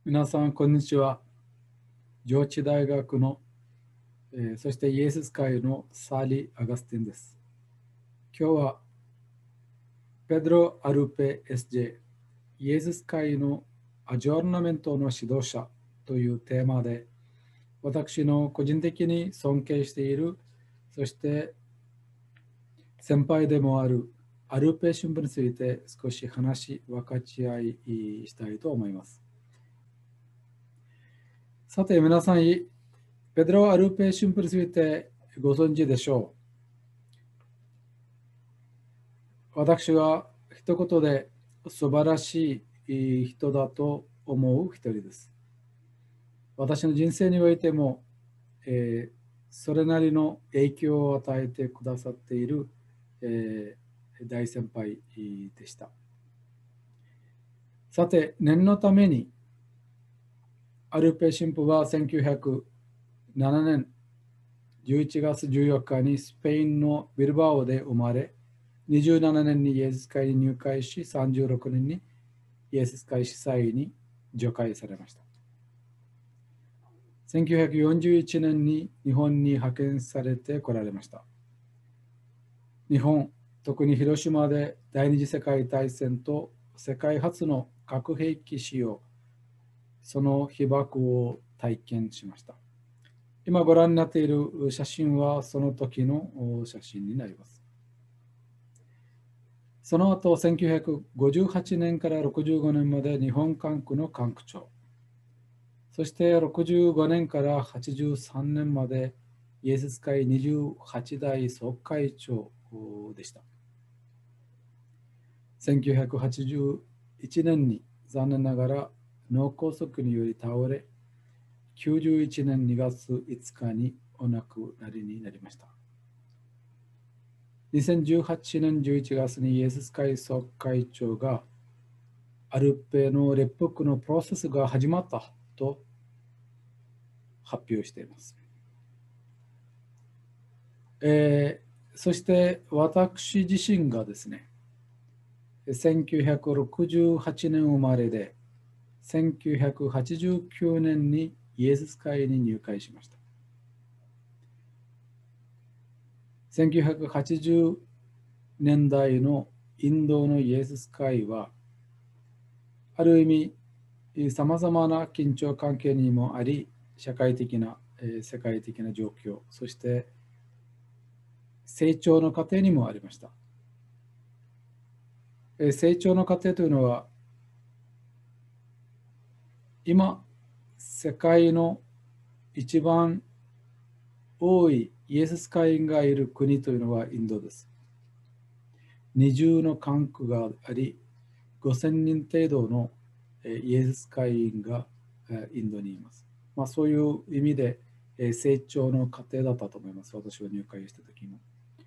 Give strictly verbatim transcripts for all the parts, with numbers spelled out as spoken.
皆さん、こんにちは。上智大学の、えーそしてイエスス会のサーリー・アガスティンです。今日はペドロ・アルペ エスジェー イエスス会のアジョーナメントの指導者というテーマで、私の個人的に尊敬している、そして先輩でもあるアルペ新聞について少し話、分かち合いしたいと思います。さて、皆さん、ペドロ・アルペ新聞についてご存知でしょう。私は一言で素晴らしい人だと思う一人です。私の人生においても、えーそれなりの影響を与えてくださっている、えー大先輩でした。さて、念のために、アルペ神父はせんきゅうひゃくななねんじゅういちがつじゅうよっかにスペインのビルバオで生まれ、にじゅうななねんにイエス会に入会し、さんじゅうろくねんにイエス会司祭に除会されました。せんきゅうひゃくよんじゅういちねんに日本に派遣されてこられました。日本、特に広島で第二次世界大戦と世界初の核兵器使用、その被爆を体験しました。今ご覧になっている写真はその時の写真になります。その後、せんきゅうひゃくごじゅうはちねんからろくじゅうごねんまで日本管区の管区長、そしてろくじゅうごねんからはちじゅうさんねんまでイエス会にじゅうはちだい総会長でした。せんきゅうひゃくはちじゅういちねんに残念ながら脳梗塞により倒れ、きゅうじゅういちねんにがついつかにお亡くなりになりました。にせんじゅうはちねんじゅういちがつにイエス会総会長がアルペの列腹のプロセスが始まったと発表しています。えー、そして私自身がですね、せんきゅうひゃくろくじゅうはちねん生まれで、せんきゅうひゃくはちじゅうきゅうねんにイエス会に入会しました。せんきゅうひゃくはちじゅうねんだいのインドのイエス会は、ある意味、さまざまな緊張関係にもあり、社会的な、えー世界的な状況、そして成長の過程にもありました。えー成長の過程というのは、今、世界の一番多いイエス会員がいる国というのはインドです。二重の管区があり、ごせんにん程度のイエス会員がインドにいます。まあ、そういう意味で成長の過程だったと思います。私は入会した時も。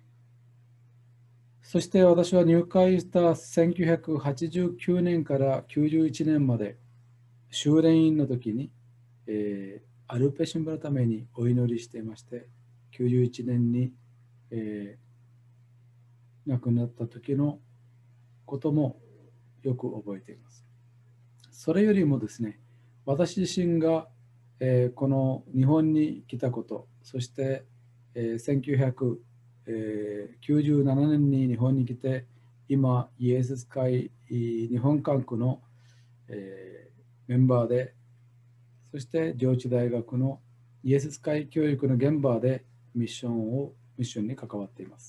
そして私は入会したせんきゅうひゃくはちじゅうきゅうねんからきゅうじゅういちねんまで修練員の時に、えー、アルペ新聞のためにお祈りしていまして、きゅうじゅういちねんに、えー、亡くなった時のこともよく覚えています。それよりもですね、私自身が、えー、この日本に来たこと、そして、えー、せんきゅうひゃくきゅうじゅうななねんに日本に来て、今、イエス会日本管区の、えー、メンバーで、そして上智大学のイエス会教育の現場でミッションを、ミッションに関わっています。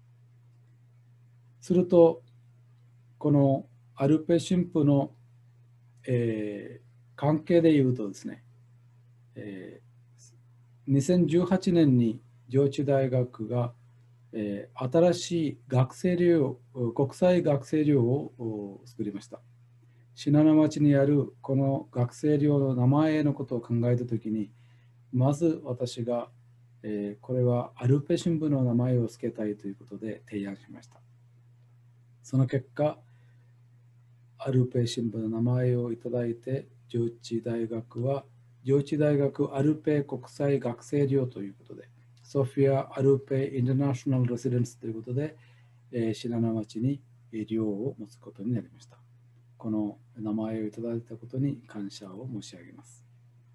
すると、このアルペ神父の、えー、関係でいうとですね、えー、にせんじゅうはちねんに上智大学が、えー、新しい学生寮、国際学生寮を作りました。信濃町にあるこの学生寮の名前のことを考えたときに、まず私が、えー、これはアルペ新聞の名前を付けたいということで提案しました。その結果、アルペ新聞の名前をいただいて、上智大学は上智大学アルペ国際学生寮ということで、ソフィア・アルペ・インターナショナル・レジデンスということで、えー、信濃町に寮を持つことになりました。 この名前をいただいたことに感謝を申し上げます。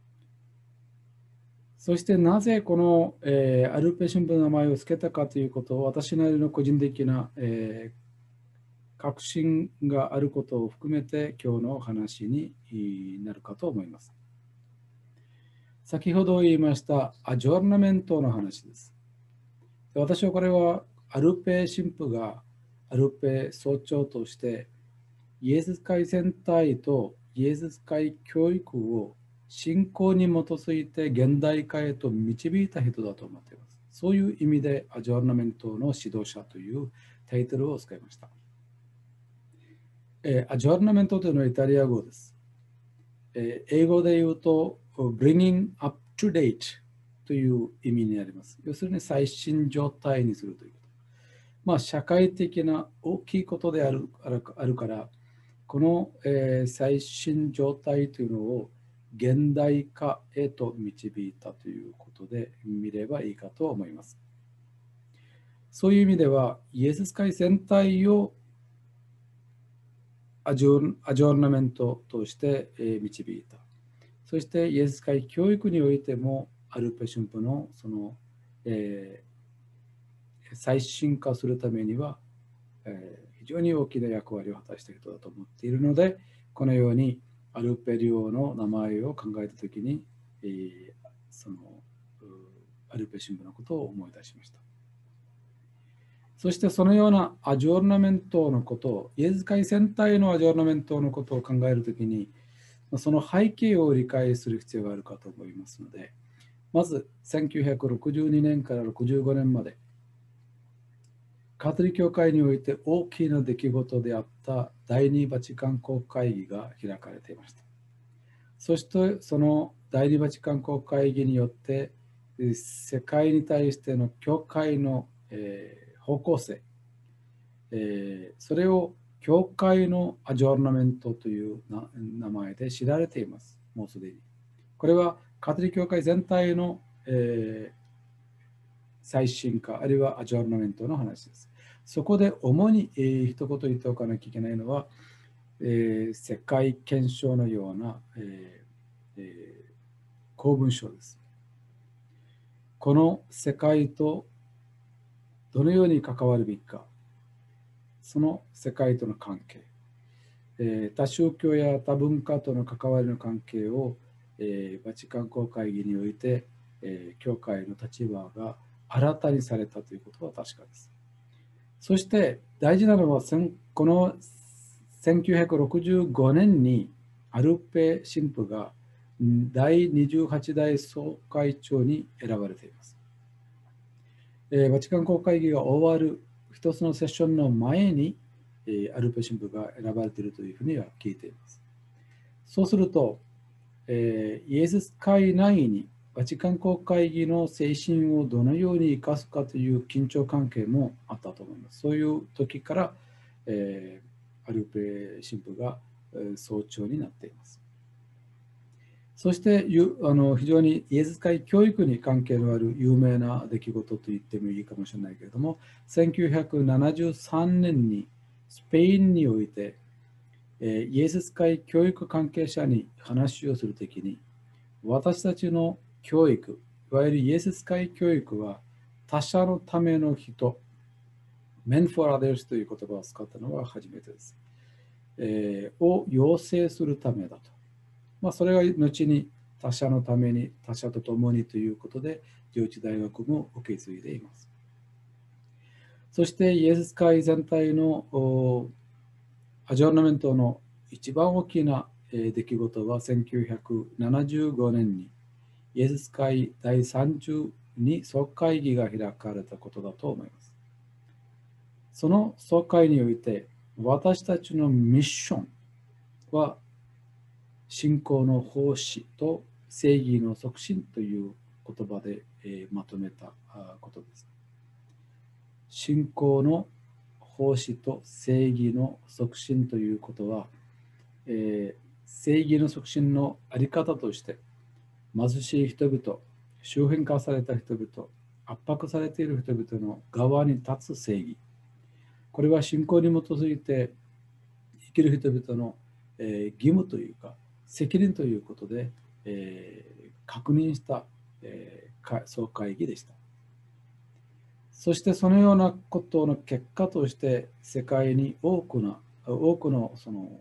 そしてなぜこの、えー、アルペ新聞の名前を付けたかということを、私なりの個人的な、えー、確信があることを含めて今日の話になるかと思います。先ほど言いましたアジョーナメントの話です。私はこれはアルペ神父がアルペ総長としてイエス会全体とイエス会教育を信仰に基づいて現代化へと導いた人だと思っています。そういう意味でアジョーナメントの指導者というタイトルを使いました。えー、アジョーナメントというのはイタリア語です。えー、英語で言うと bringing up to date という意味になります。要するに最新状態にするということ。まあ、社会的な大きいことである、ある、あるから、この、えー、最新状態というのを現代化へと導いたということで見ればいいかと思います。そういう意味では、イエス会全体をアジョアジョーナメントとして、えー、導いた。そしてイエス会教育においても、アルペ神父のその、えー、最新化するためには、えー、非常に大きな役割を果たした人だと思っているので、このようにアルペリオの名前を考えたときに、えー、そのアルペ神父のことを思い出しました。そしてそのようなアジョーナメントのことを、イエス会全体のアジョーナメントのことを考えるときに、その背景を理解する必要があるかと思いますので、まずせんきゅうひゃくろくじゅうにねんからろくじゅうごねんまで、カトリック教会において大きな出来事であった第二バチカン公会議が開かれていました。そしてその第二バチカン公会議によって世界に対しての教会の、えー、方向性、えー、それを教会のアジョーナメントという名前で知られています。もうすでに。これはカトリック教会全体の、えー、最新化、あるいはアジョーナメントの話です。そこで主に、えー、一言言っておかなきゃいけないのは、えー、世界憲章のような、えーえー、公文書です。この世界とどのように関わるべきか、その世界との関係、えー、多宗教や多文化との関わりの関係を、えー、バチカン公会議において、えー、教会の立場が新たにされたということは確かです。そして大事なのは、このせんきゅうひゃくろくじゅうごねんにアルペ神父がだいにじゅうはち代総会長に選ばれています。バチカン公会議が終わる一つのセッションの前にアルペ神父が選ばれているというふうには聞いています。そうすると、イエス会内にバチカン公会議の精神をどのように生かすかという緊張関係もあったと思います。そういう時から、えー、アルペ神父が総長になっています。そしてあの非常にイエス会教育に関係のある有名な出来事と言ってもいいかもしれないけれども、せんきゅうひゃくななじゅうさんねんにスペインにおいてイエス会教育関係者に話をするときに、私たちの教育、いわゆるイエス会教育は他者のための人、men for others という言葉を使ったのは初めてです。えー、を養成するためだと。まあ、それが後に他者のために、他者と共にということで、上智大学も受け継いでいます。そしてイエス会全体のアジョーナメントの一番大きな出来事はせんきゅうひゃくななじゅうごねんにイエス会だいさんじゅうに総会議が開かれたことだと思います。その総会において私たちのミッションは信仰の奉仕と正義の促進という言葉でまとめたことです。信仰の奉仕と正義の促進ということは、えー、正義の促進のあり方として貧しい人々、周辺化された人々、圧迫されている人々の側に立つ正義、これは信仰に基づいて生きる人々のえー、義務というか責任ということで、えー、確認した、えー、総会議でした。そしてそのようなことの結果として世界に多くの多くのその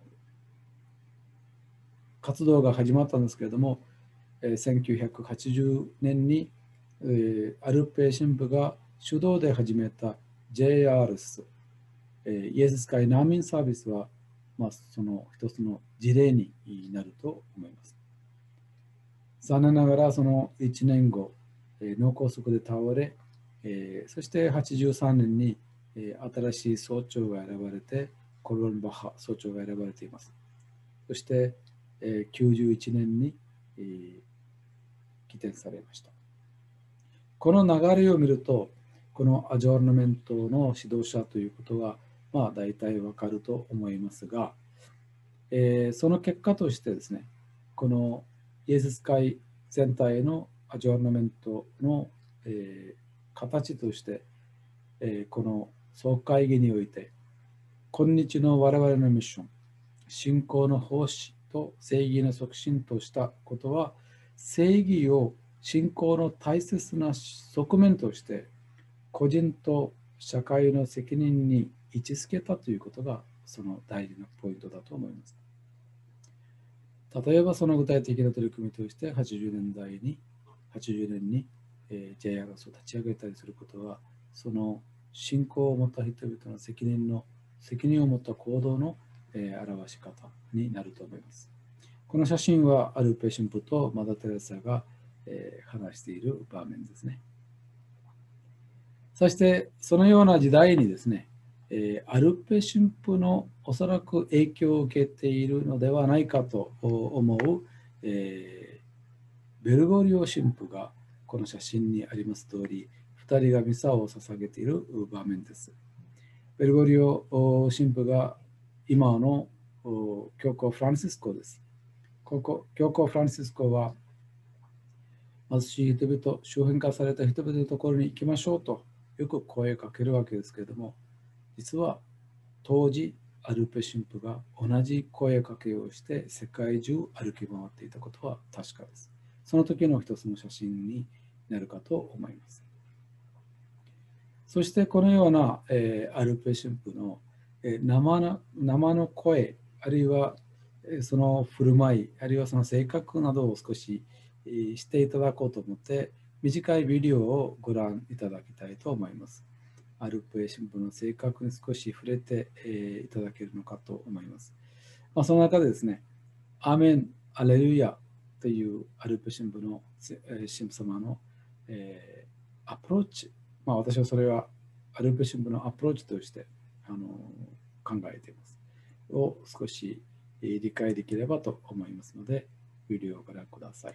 活動が始まったんですけれども、せんきゅうひゃくはちじゅうねんにアルペ新聞が主導で始めた ジェイアールエス、イエス会難民サービスは、まあ、その一つの事例になると思います。残念ながらそのいちねんご、脳梗塞で倒れ、そしてはちじゅうさんねんに新しい総長が選ばれて、コロンバッハ総長が選ばれています。そしてきゅうじゅういちねんに起点されました。この流れを見ると、このアジョーナメントの指導者ということは、まあ大体わかると思いますが、えー、その結果としてですね、このイエス会全体のアジョーナメントの、えー、形として、えー、この総会議において、今日の我々のミッション、信仰の奉仕と正義の促進としたことは、正義を信仰の大切な側面として個人と社会の責任に位置づけたということがその大事なポイントだと思います。例えばその具体的な取り組みとしてはちじゅうねんだいにはちじゅうねんに ジェイアールエス を立ち上げたりすることは、その信仰を持った人々の責任の責任を持った行動の表し方になると思います。この写真はアルペ神父とマダ・テレサが話している場面ですね。そしてそのような時代にですね、アルペ神父のおそらく影響を受けているのではないかと思う、えー、ベルゴリオ神父がこの写真にあります通り、ふたりがミサを捧げている場面です。ベルゴリオ神父が今の教皇フランシスコです。教皇フランシスコは貧しい人々、周辺化された人々のところに行きましょうとよく声をかけるわけですけれども、実は当時アルペ神父が同じ声かけをして世界中歩き回っていたことは確かです。その時の一つの写真になるかと思います。そしてこのような、えー、アルペ神父の、えー、生の、生の声、あるいはその振る舞い、あるいはその性格などを少ししていただこうと思って短いビデオをご覧いただきたいと思います。アルペ神父の性格に少し触れて、えー、いただけるのかと思います。まあ、その中でですね、アーメン、アレルヤというアルペ神父の、えー、神父様の、えー、アプローチ、まあ、私はそれはアルペ神父のアプローチとしてあの考えています。を少し理解できればと思いますので、ビデオをご覧ください。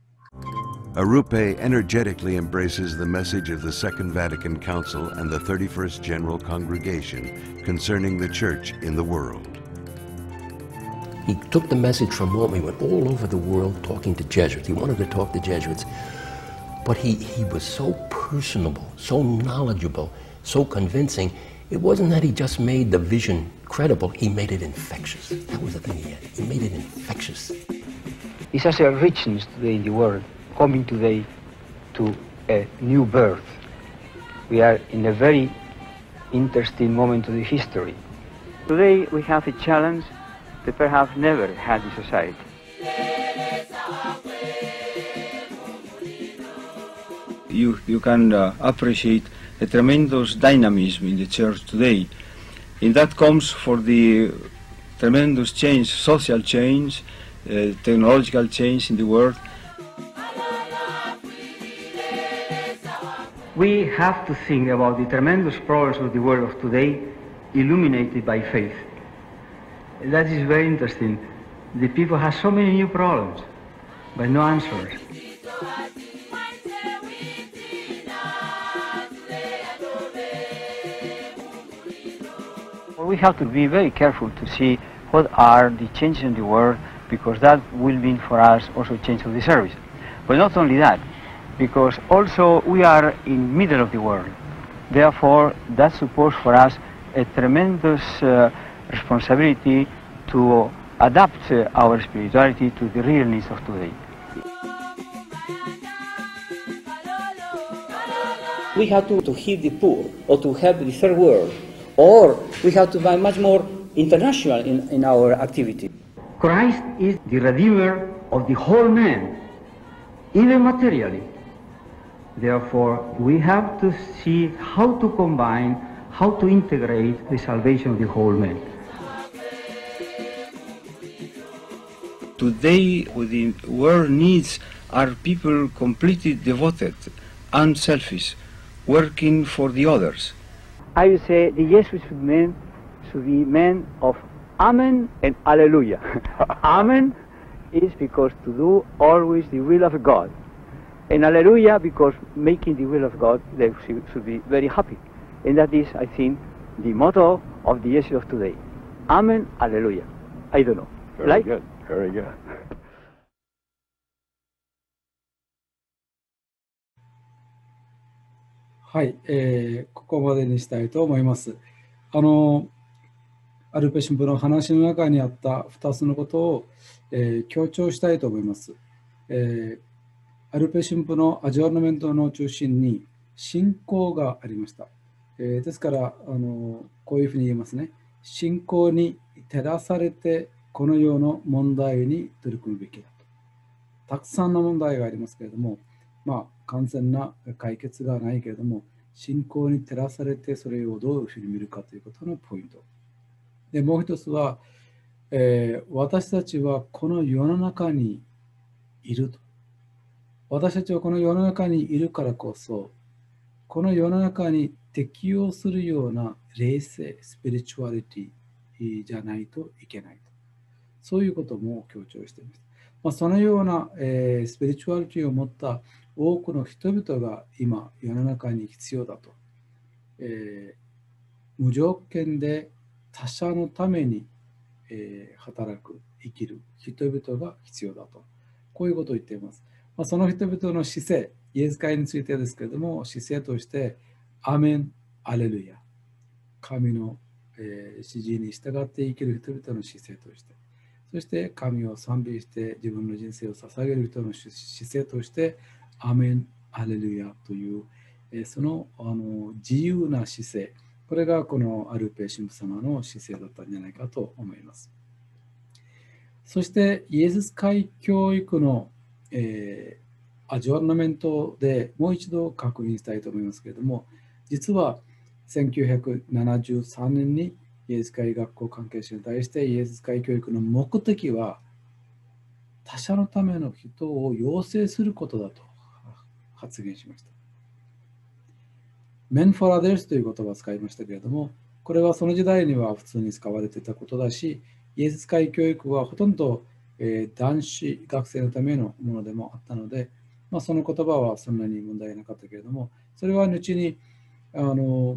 Arupe energetically embraces the message of the Second Vatican Council and the thirty-first General Congregation concerning the Church in the world. He took the message from Rome. He went all over the world talking to Jesuits. He wanted to talk to Jesuits. But he, he was so personable, so knowledgeable, so convincing. It wasn't that he just made the vision credible, he made it infectious. That was the thing he had. He made it infectious. It's such a richness today in the world, coming today to a new birth. We are in a very interesting moment of the history. Today we have a challenge that perhaps never had in society. You, you can uh, appreciate a tremendous dynamism in the church today. And that comes for the tremendous change, social change, uh, technological change in the world. We have to think about the tremendous problems of the world of today illuminated by faith. That is very interesting. The people have so many new problems, but no answers. We have to be very careful to see what are the changes in the world, because that will mean for us also change of the service. But not only that, because also we are in the middle of the world. Therefore, that supports for us a tremendous uh, responsibility to adapt uh, our spirituality to the real needs of today. We have to, to heal the poor, or to help the third world, or we have to be much more international in, in our activity. Christ is the Redeemer of the whole man, even materially. Therefore, we have to see how to combine, how to integrate the salvation of the whole man. Today, what the world needs are people completely devoted, unselfish, working for the others. I would say the Jesuits should, men, should be men of Amen and Alleluia. Amen is because to do always the will of God. And Alleluia because making the will of God, they should be very happy. And that is, I think, the motto of the Jesuits of today. Amen, Alleluia. I don't know. Very like? good, very good. はい、えー、ここまでにしたいと思います。あの、アルペ神父の話の中にあったふたつのことを、えー、強調したいと思います。えー、アルペ神父のアジョーナメントの中心に信仰がありました。えー、ですからあの、こういうふうに言いますね。信仰に照らされてこの世の問題に取り組むべきだと。たくさんの問題がありますけれども、まあ、完全な解決がないけれども、信仰に照らされてそれをどういうふうに見るかということのポイント。で、もう一つは、えー、私たちはこの世の中にいると。私たちはこの世の中にいるからこそ、この世の中に適応するような霊性、スピリチュアリティじゃないといけないと。そういうことも強調しています。まあ、そのような、えー、スピリチュアリティを持った多くの人々が今世の中に必要だと。えー、無条件で他者のために、えー、働く、生きる人々が必要だと。こういうことを言っています。まあ、その人々の姿勢、イエス会についてですけれども、姿勢として、アメン、アレルヤ。神の、えー、指示に従って生きる人々の姿勢として。そして神を賛美して自分の人生を捧げる人の姿勢として、アメン、アレルヤという、えー、その、あの自由な姿勢、これがこのアルペ神父様の姿勢だったんじゃないかと思います。そしてイエス会教育の、えー、アジョーナメントでもう一度確認したいと思いますけれども、実はせんきゅうひゃくななじゅうさんねんにイエス会学校関係者に対してイエス会教育の目的は他者のための人を養成することだと発言しました。Men for others という言葉を使いましたけれども、これはその時代には普通に使われていたことだし、イエス会教育はほとんど、えー、男子学生のためのものでもあったので、まあ、その言葉はそんなに問題なかったけれども、それは後にあの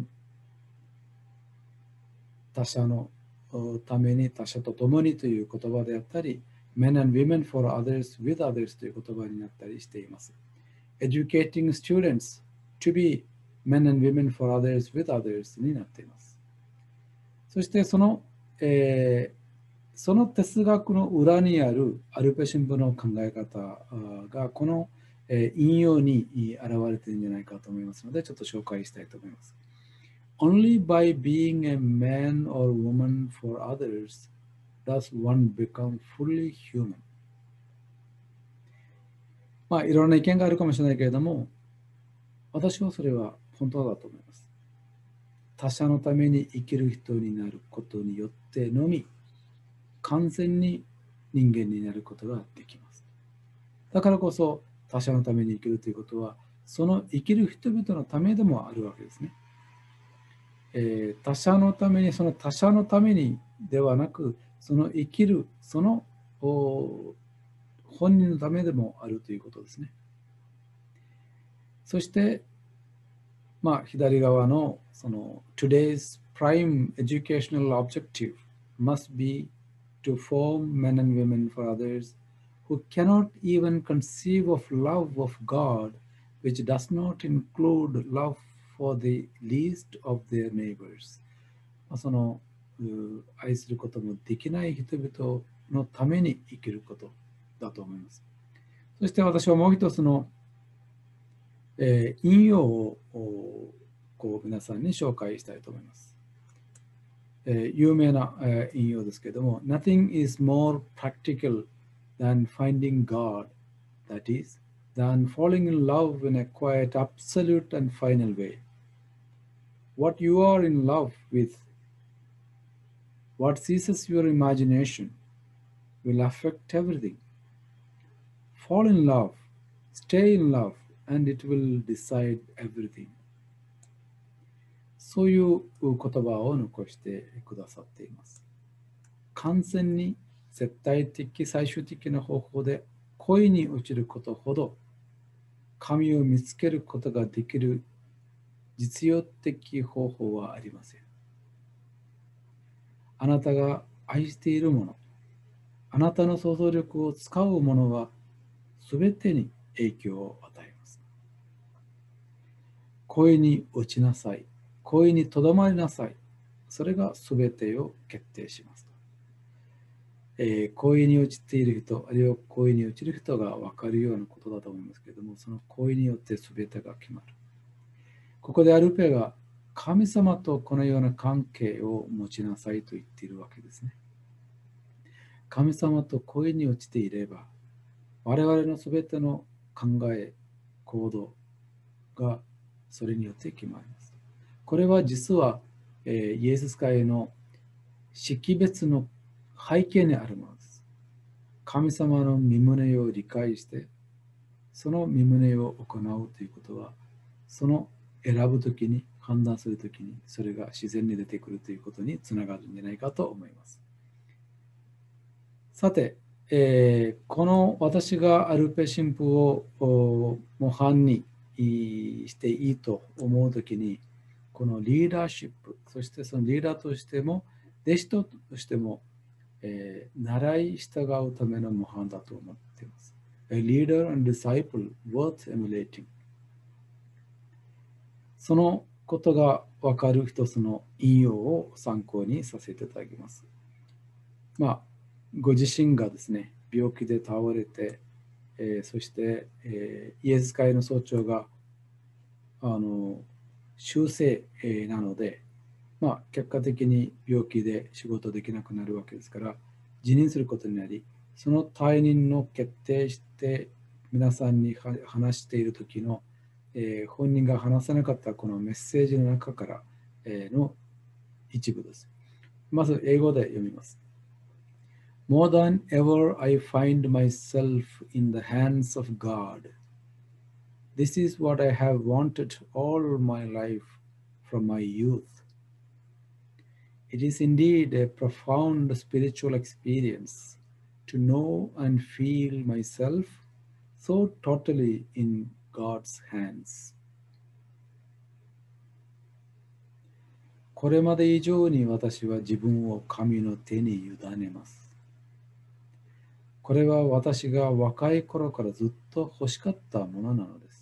他者のために、他者と共にという言葉であったり、Men and women for others with others という言葉になったりしています。Educating students to be men and women for others with others になっています。そしてその、えー、その哲学の裏にあるアルペ神父の考え方がこの、えー、引用に現れているんじゃないかと思いますので、ちょっと紹介したいと思います。Only by being a man or woman for others does one become fully human. まあいろんな意見があるかもしれないけれども、私はそれは本当だと思います。他者のために生きる人になることによってのみ、完全に人間になることができます。だからこそ、他者のために生きるということは、その生きる人々のためでもあるわけですね。えー、他者のために、その他者のためにではなく、その生きる、その本人のためでもあるということですね。そして、まあ、左側のその Today's prime educational objective must be to form men and women for others who cannot even conceive of love of God, which does not include love for the least of their neighbors. その愛することもできない人々 のために生きることだと思います。そして私はもう一つの、えー、引用をこう皆さんに紹介したいと思います。えー、有名な、えー、引用ですけれども、Nothing is more practical than finding God, that is, than falling in love in a quiet, absolute and final way. What you are in love with, what seizes your imagination, will affect everything. Fall in love, stay in love, and it will decide everything. そういう言葉を残してくださっています。完全に絶対的最終的な方法で恋に落ちることほど神を見つけることができる実用的方法はありません。あなたが愛しているもの、あなたの想像力を使うものはすべてに影響を与えます。恋に落ちなさい。恋にとどまりなさい。それがすべてを決定します。えー、恋に落ちている人、あるいは恋に落ちる人が分かるようなことだと思いますけれども、その恋によってすべてが決まる。ここでアルペが神様とこのような関係を持ちなさいと言っているわけですね。神様と恋に落ちていれば、我々のすべての考え、行動がそれによって決まります。これは実は、えー、イエス会の識別の背景にあるものです。神様の御胸を理解して、その御胸を行うということは、その選ぶときに、判断するときに、それが自然に出てくるということにつながるんじゃないかと思います。さて、えー、この私がアルペ神父を模範にしていいと思うときに、このリーダーシップ、そしてそのリーダーとしても、弟子としても、えー、習い従うための模範だと思っています。A leader and disciple worth emulating。そのことが分かる一つの引用を参考にさせていただきます。まあ、ご自身がですね、病気で倒れて、えー、そして、えー、イエス会の総長があの修正、えー、なので、まあ、結果的に病気で仕事できなくなるわけですから、辞任することになり、その退任の決定して皆さんに話している時の、えー、本人が話さなかったこのメッセージの中から、えー、の一部です。まず英語で読みます。More than ever I find myself in the hands of God. This is what I have wanted all my life from my youth. It is indeed a profound spiritual experience to know and feel myself so totally in God's hands. これまで以上に私は自分を神の手に委ねます。これは私が若い頃からずっと欲しかったものなのです。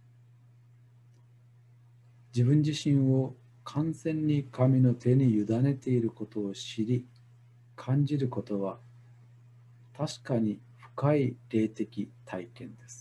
自分自身を完全に神の手に委ねていることを知り、感じることは確かに深い霊的体験です。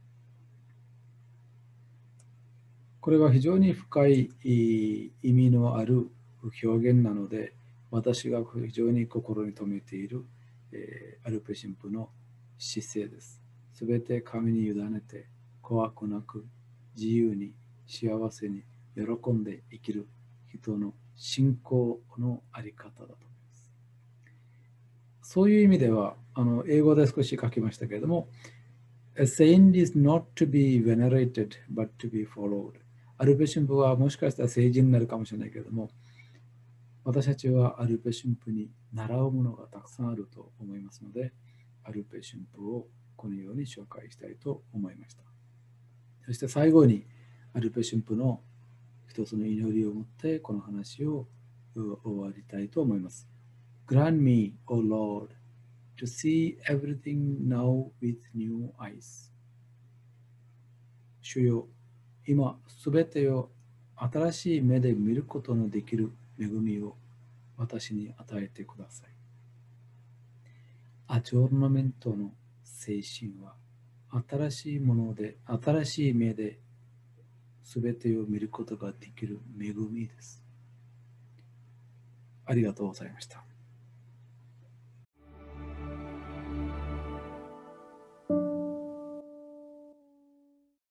これは非常に深い意味のある表現なので、私が非常に心に留めている、えー、アルペ神父の姿勢です。すべて神に委ねて、怖くなく、自由に、幸せに、喜んで生きる人の信仰のあり方だと思います。そういう意味では、あの英語で少し書きましたけれども、A saint is not to be venerated, but to be followed. アルペ神父はもしかしたら聖人になるかもしれないけれども、私たちはアルペ神父に習うものがたくさんあると思いますので、アルペ神父をこのように紹介したいと思いました。そして最後にアルペ神父の一つの祈りを持ってこの話を終わりたいと思います。Grant me, O Lord, to see everything now with new eyes. 主よ、今すべてを新しい目で見ることのできる恵みを私に与えてください。 アジョーナメントの精神は新しいもので、新しい目で全てを見ることができる恵みです。ありがとうございました。